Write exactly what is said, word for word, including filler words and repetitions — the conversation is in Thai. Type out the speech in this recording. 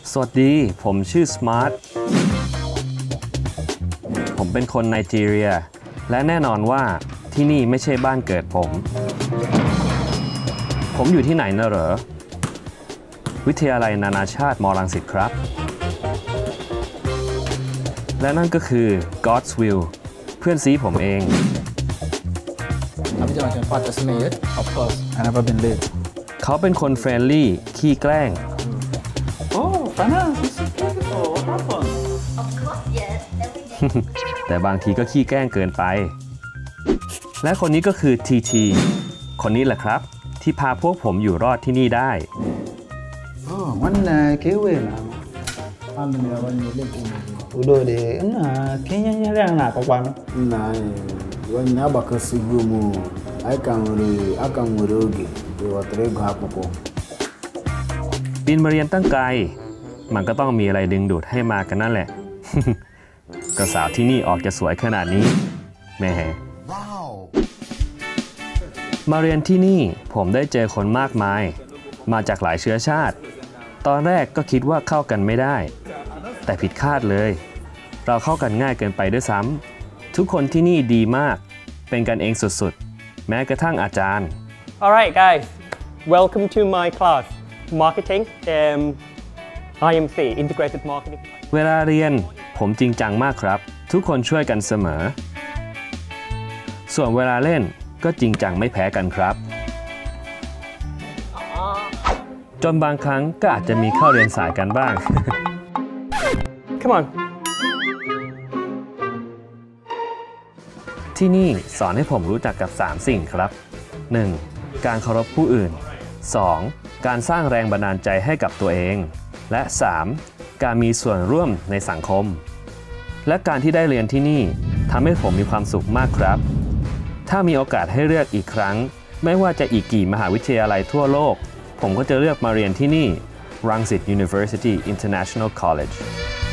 สวัสดีผมชื่อ Smart ผมเป็นคนไนจีเรียและแน่นอนว่าที่นี่ไม่ใช่บ้านเกิดผมผมอยู่ที่ไหนนะเหรอวิทยาลัยนานาชาติมอรังสิตครับและนั่นก็คือ Godswill เพื่อนซีผมเอง Abi jangan cepat kesini ya. Of course, I never been late. เขาเป็นคนเฟรนลี่ขี้แกล้ง Oh, Fana, this is beautiful. What happened? Of course, yes. Every day. แต่บางทีก็ขี้แกล้งเกินไปและคนนี้ก็คือ ที ที คนนี้แหละครับที่พาพวกผมอยู่รอดที่นี่ได้ Oh, mana kewe lah. Anu ni orang ni lagi. Udah deh, nah kayaknya nyari anak kawan. Nah, wanya bakal segumu. Akan muri, akan murugi. Dua terego hapuko. บินมาเรียนตั้งไกลมันก็ต้องมีอะไรดึงดูดให้มากันนั่นแหละ ก็สาวที่นี่ออกจะสวยขนาดนี้แหมมาเรียนที่นี่ผมได้เจอคนมากมายมาจากหลายเชื้อชาติตอนแรกก็คิดว่าเข้ากันไม่ได้แต่ผิดคาดเลยเราเข้ากันง่ายเกินไปด้วยซ้ำทุกคนที่นี่ดีมากเป็นกันเองสุดๆแม้กระทั่งอาจารย์ Alright guys, welcome to my class, Marketing, um, ไอ เอ็ม ซี Integrated Marketing. เวลาเรียนผมจริงจังมากครับทุกคนช่วยกันเสมอส่วนเวลาเล่นก็จริงจังไม่แพ้กันครับจนบางครั้งก็อาจจะมีเข้าเรียนสายกันบ้าง Come on. ที่นี่สอนให้ผมรู้จักกับสามสิ่งครับ หนึ่ง การเคารพผู้อื่น สอง การสร้างแรงบันดาลใจให้กับตัวเองและ สาม การมีส่วนร่วมในสังคมและการที่ได้เรียนที่นี่ทำให้ผมมีความสุขมากครับถ้ามีโอกาสให้เลือกอีกครั้งไม่ว่าจะอีกกี่มหาวิทยาลัยทั่วโลกผมก็จะเลือกมาเรียนที่นี่ Rangsit University International College